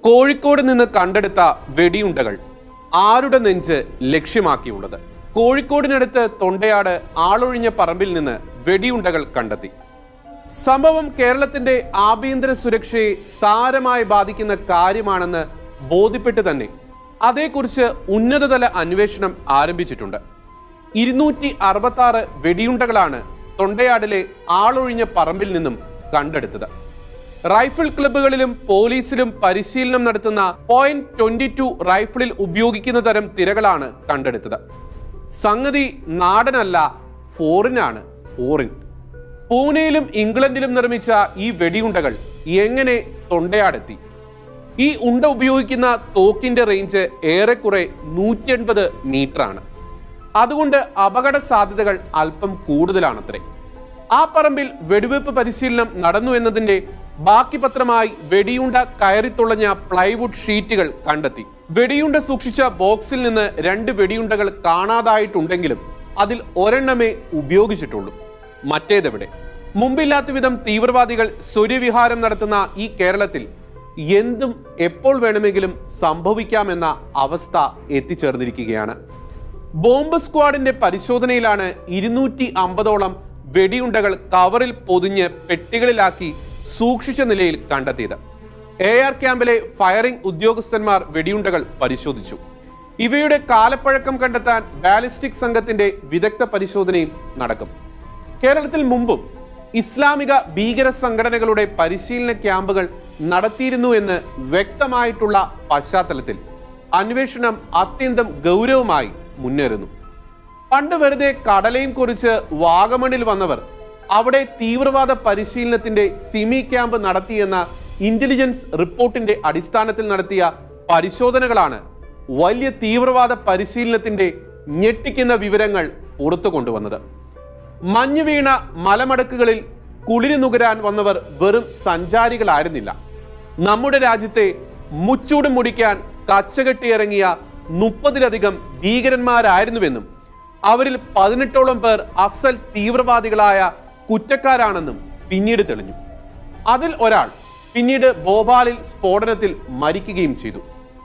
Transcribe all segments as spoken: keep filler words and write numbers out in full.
കോഴിക്കോട് നിന്ന് കണ്ടെടുത്ത വെടിയുണ്ടകൾ ആരുടെ നെഞ്ച് ലക്ഷ്യമാക്കിയുള്ളത്? കോഴിക്കോടിനടുത്ത് തൊണ്ടയാട് ആളൊഴിഞ്ഞ പറമ്പിൽ നിന്ന് വെടിയുണ്ടകൾ കണ്ടെത്തി. സംഭവം കേരളത്തിന്റെ ആഭ്യന്തര സുരക്ഷയെ സാരമായി ബാധിക്കുന്ന കാര്യമാണെന്ന് ബോധ്യപ്പെട്ട് തന്നെ അതേക്കുറിച്ച് ഉന്നതതല അന്വേഷണം ആരംഭിച്ചിട്ടുണ്ട്. ഇരുന്നൂറ്റി അറുപത്തി ആറ് വെടിയുണ്ടകളാണ് തൊണ്ടയാടിലെ ആളൊഴിഞ്ഞ പറമ്പിൽ നിന്നും കണ്ടെടുത്തത്. റൈഫിൾ ക്ലബ്ബുകളിലും പോലീസിലും പരിശീലനം നടത്തുന്ന പോയിന്റ് ട്വന്റി ടു റൈഫിളിൽ ഉപയോഗിക്കുന്ന തരം തിരകളാണ് കണ്ടെടുത്തത്. സംഗതി നാടനല്ല, ഫോറിനാണ്. ഫോറിൻ പൂനെയിലും ഇംഗ്ലണ്ടിലും നിർമ്മിച്ച ഈ വെടിയുണ്ടകൾ എങ്ങനെ തൊണ്ടയാടെത്തി? ഈ ഉണ്ട ഉപയോഗിക്കുന്ന തോക്കിന്റെ റേഞ്ച് ഏറെക്കുറെ നൂറ്റി എൺപത് മീറ്റർ ആണ്. അതുകൊണ്ട് അപകട സാധ്യതകൾ അല്പം കൂടുതലാണത്രേ. ആ പറമ്പിൽ വെടിവെപ്പ് പരിശീലനം നടന്നു എന്നതിന്റെ ബാക്കി പത്രമായി വെടിയുണ്ട കയറിത്തുളഞ്ഞ പ്ലൈവുഡ് ഷീറ്റുകൾ കണ്ടെത്തി. വെടിയുണ്ട സൂക്ഷിച്ച ബോക്സിൽ നിന്ന് രണ്ട് വെടിയുണ്ടകൾ കാണാതായിട്ടുണ്ടെങ്കിലും അതിൽ ഒരെണ്ണമേ ഉപയോഗിച്ചിട്ടുള്ളൂ. മറ്റേതെവിടെ? മുമ്പില്ലാത്ത വിധം തീവ്രവാദികൾ സ്വര്യവിഹാരം നടത്തുന്ന ഈ കേരളത്തിൽ എന്തും എപ്പോൾ വേണമെങ്കിലും സംഭവിക്കാമെന്ന അവസ്ഥ എത്തിച്ചേർന്നിരിക്കുകയാണ്. ബോംബ് സ്ക്വാഡിന്റെ പരിശോധനയിലാണ് ഇരുന്നൂറ്റി അമ്പതോളം വെടിയുണ്ടകൾ കവറിൽ പൊതിഞ്ഞ് പെട്ടികളിലാക്കി സൂക്ഷിച്ച നിലയിൽ കണ്ടെത്തിയത്. എ ആർ ക്യാമ്പിലെ ഫയറിംഗ് ഉദ്യോഗസ്ഥന്മാർ വെടിയുണ്ടകൾ പരിശോധിച്ചു. ഇവയുടെ കാലപ്പഴക്കം കണ്ടെത്താൻ ബാലിസ്റ്റിക് സംഘത്തിന്റെ വിദഗ്ധ പരിശോധനയും നടക്കും. കേരളത്തിൽ മുമ്പും ഇസ്ലാമിക ഭീകര സംഘടനകളുടെ പരിശീലന ക്യാമ്പുകൾ നടത്തിയിരുന്നു എന്ന് വ്യക്തമായിട്ടുള്ള പശ്ചാത്തലത്തിൽ അന്വേഷണം അത്യന്തം ഗൗരവമായി മുന്നേറുന്നു. പണ്ട് വെറുതെ കടലയും കുറിച്ച് വാഗമണിൽ വന്നവർ അവിടെ തീവ്രവാദ പരിശീലനത്തിന്റെ സിമി ക്യാമ്പ് നടത്തിയെന്ന ഇന്റലിജൻസ് റിപ്പോർട്ടിന്റെ അടിസ്ഥാനത്തിൽ നടത്തിയ പരിശോധനകളാണ് വലിയ തീവ്രവാദ പരിശീലനത്തിന്റെ ഞെട്ടിക്കുന്ന വിവരങ്ങൾ പുറത്തു കൊണ്ടുവന്നത്. മഞ്ഞു വീണ മലമടക്കുകളിൽ കുളിരി നുകരാൻ വന്നവർ വെറും സഞ്ചാരികളായിരുന്നില്ല. നമ്മുടെ രാജ്യത്തെ മുച്ചൂട് മുടിക്കാൻ കച്ചകെട്ടിയിറങ്ങിയ മുപ്പതിലധികം ഭീകരന്മാരായിരുന്നുവെന്നും അവരിൽ പതിനെട്ടോളം പേർ അസൽ തീവ്രവാദികളായ കുറ്റക്കാരാണെന്നും പിന്നീട് തെളിഞ്ഞു. അതിൽ ഒരാൾ പിന്നീട് ഭോപ്പാലിൽ സ്ഫോടനത്തിൽ മരിക്കുകയും ചെയ്തു.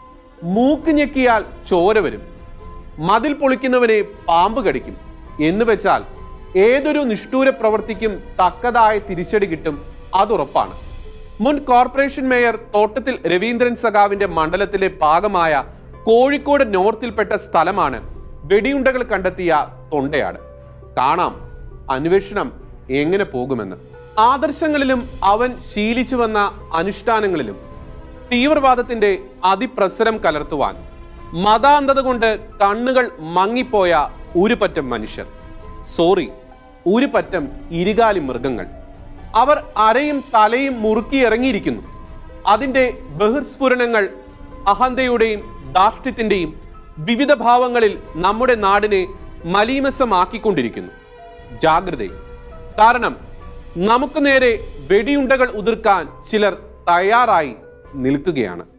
മൂക്ക് ഞെക്കിയാൽ ചോര വരും, മതിൽ പൊളിക്കുന്നവനെ പാമ്പ് കടിക്കും എന്ന് വെച്ചാൽ ഏതൊരു നിഷ്ഠൂര പ്രവൃത്തിക്കും തക്കതായ തിരിച്ചടി കിട്ടും, അതുറപ്പാണ്. മുൻ കോർപ്പറേഷൻ മേയർ തോട്ടത്തിൽ രവീന്ദ്രൻ സഖാവിന്റെ മണ്ഡലത്തിലെ ഭാഗമായ കോഴിക്കോട് നോർത്തിൽപ്പെട്ട സ്ഥലമാണ് വെടിയുണ്ടകൾ കണ്ടെത്തിയ തൊണ്ടയാട്. കാണാം അന്വേഷണം എങ്ങനെ പോകുമെന്ന്. ആദർശങ്ങളിലും അവൻ ശീലിച്ചു വന്ന അനുഷ്ഠാനങ്ങളിലും തീവ്രവാദത്തിന്റെ അതിപ്രസരം കലർത്തുവാൻ മതാന്ധത കൊണ്ട് കണ്ണുകൾ മങ്ങിപ്പോയ ഒരുപറ്റം മനുഷ്യർ, സോറി ഒരുപറ്റം ഇരുകാലി മൃഗങ്ങൾ. അവർ അരയും തലയും മുറുക്കി ഇറങ്ങിയിരിക്കുന്നു. അതിന്റെ ബഹിർസ്ഫുരണങ്ങൾ അഹന്തയുടെയും ധാർഷ്ട്യത്തിന്റെയും വിവിധ ഭാവങ്ങളിൽ നമ്മുടെ നാടിനെ മലീമസമാക്കിക്കൊണ്ടിരിക്കുന്നു. ജാഗ്രത, കാരണം നമുക്ക് നേരെ വെടിയുണ്ടകൾ ഉതിർക്കാൻ ചിലർ തയ്യാറായി നിൽക്കുകയാണ്.